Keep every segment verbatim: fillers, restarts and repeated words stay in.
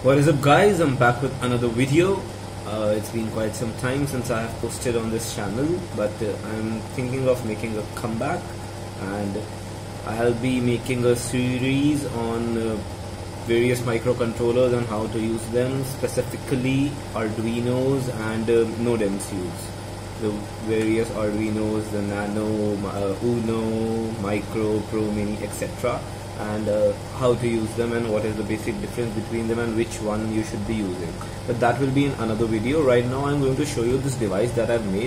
What is up, guys? I'm back with another video. Uh, it's been quite some time since I have posted on this channel, but uh, I'm thinking of making a comeback, and I'll be making a series on uh, various microcontrollers and how to use them, specifically Arduinos and uh, Node M C Us. The various Arduinos, the Nano, uh, Uno, Micro, Pro, Mini, et cetera, and uh, how to use them and what is the basic difference between them and which one you should be using. But that will be in another video. Right now I'm going to show you this device that I've made.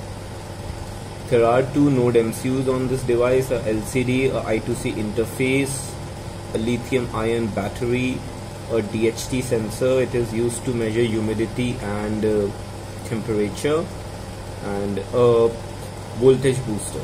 There are two Node M C Us on this device, a L C D, a I two C interface, a lithium ion battery, a D H T sensor. It is used to measure humidity and uh, temperature, and a voltage booster.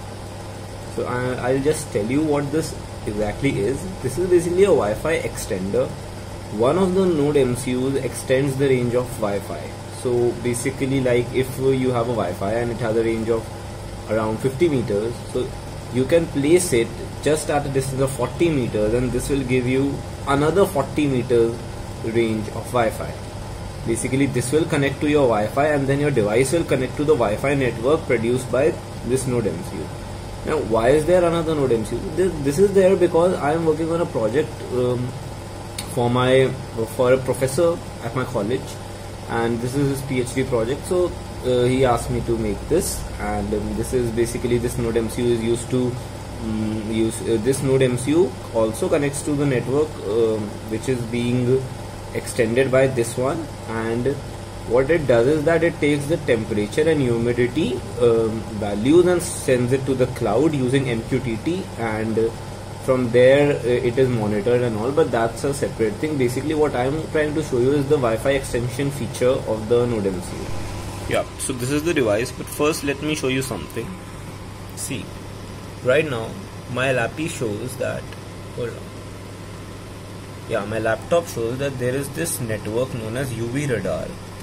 So I, I'll just tell you what this exactly is. This is basically a Wi-Fi extender. One of the Node M C Us extends the range of Wi-Fi. So basically, like if you have a Wi-Fi and it has a range of around fifty meters, so you can place it just at a distance of forty meters, and this will give you another forty meters range of Wi-Fi. Basically, this will connect to your Wi-Fi, and then your device will connect to the Wi-Fi network produced by this Node M C U. Now, why is there another Node M C U? This, this is there because I am working on a project um, for my for a professor at my college, and this is his PhD project. So uh, he asked me to make this, and um, this is basically this Node M C U is used to um, use uh, this Node M C U also connects to the network um, which is being extended by this one, and what it does is that it takes the temperature and humidity um, values and sends it to the cloud using M Q T T, and uh, from there uh, it is monitored and all, but that's a separate thing. Basically what I'm trying to show you is the Wi-Fi extension feature of the Node M C U. Yeah, so this is the device, but first let me show you something. See, right now my lappy shows that, hold on. Yeah, my laptop shows that there is this network known as U V radar.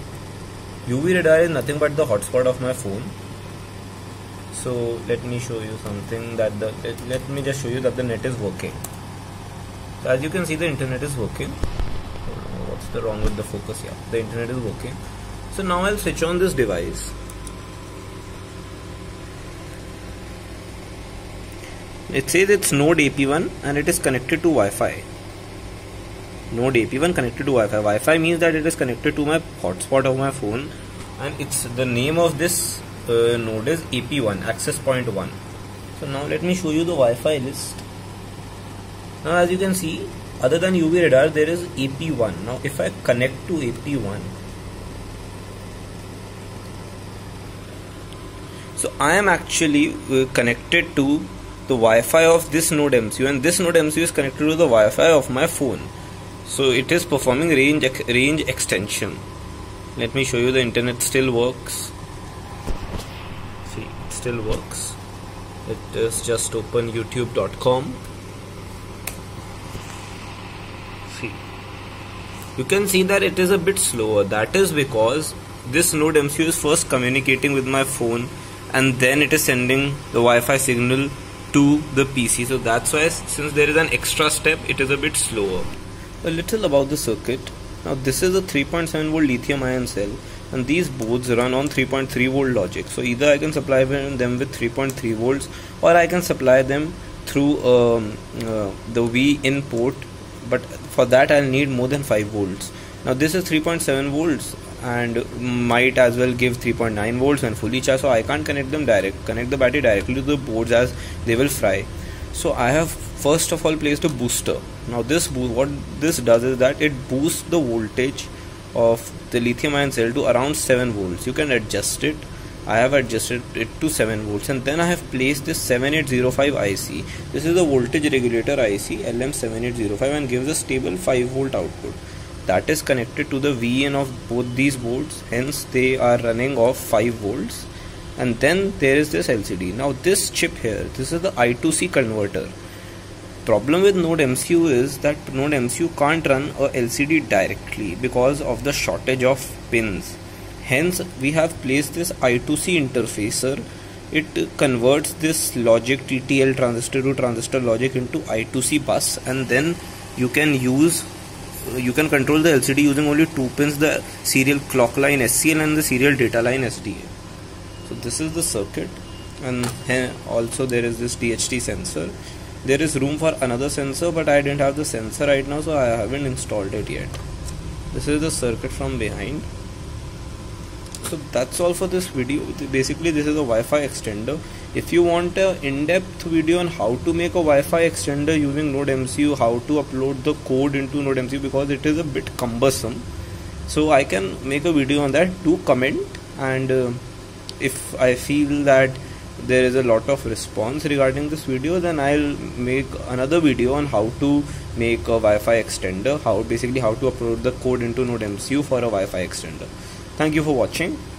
U V radar is nothing but the hotspot of my phone. So let me show you something that the let, let me just show you that the net is working. So as you can see, the internet is working. What's the wrong with the focus? Yeah, the internet is working. So now I'll switch on this device. It says it's Node A P one and it is connected to Wi-Fi. Node A P one connected to Wi-Fi. Wi-Fi means that it is connected to my hotspot of my phone, and it's the name of this uh, node is A P one, access point one. So now let me show you the Wi-Fi list. Now as you can see, other than U V radar, there is A P one. Now if I connect to A P one, so I am actually uh, connected to the Wi-Fi of this Node M C U, and this Node M C U is connected to the Wi-Fi of my phone. So it is performing range range extension. Let me show you. The internet still works. See, it still works. It is just open youtube dot com. See, you can see that it is a bit slower. That is because this Node M C U is first communicating with my phone, and then it is sending the Wi-Fi signal to the P C. So that's why, since there is an extra step, it is a bit slower. A little about the circuit. Now this is a three point seven volt lithium ion cell, and these boards run on three point three volt logic. So either I can supply them with three point three volts, or I can supply them through um, uh, the V in port, but for that I'll need more than five volts. Now this is three point seven volts and might as well give three point nine volts when fully charged, so I can't connect them direct connect the battery directly to the boards, as they will fry. So I have first of all placed a booster. Now this boost, what this does is that it boosts the voltage of the lithium ion cell to around seven volts. You can adjust it. I have adjusted it to seven volts, and then I have placed this seven eight zero five I C. This is the voltage regulator I C L M seven eight zero five, and gives a stable five volt output. That is connected to the V in of both these boards, hence they are running off five volts. And then there is this L C D. Now this chip here, this is the I two C converter. Problem with Node M C U is that Node M C U can't run a L C D directly because of the shortage of pins. Hence we have placed this I two C interfacer. It converts this logic T T L transistor to transistor logic into I two C bus, and then you can use you can control the L C D using only two pins, the serial clock line S C L and the serial data line S D A. So this is the circuit, and here also there is this T H T sensor. There is room for another sensor, but I didn't have the sensor right now, so I haven't installed it yet. This is the circuit from behind. So that's all for this video. Basically this is a Wi-Fi extender. If you want an in-depth video on how to make a Wi-Fi extender using Node M C U, how to upload the code into Node M C U, because it is a bit cumbersome, so I can make a video on that. Do comment, and uh, if I feel that there is a lot of response regarding this video, then I'll make another video on how to make a Wi-Fi extender, how basically how to upload the code into Node M C U for a Wi-Fi extender. Thank you for watching.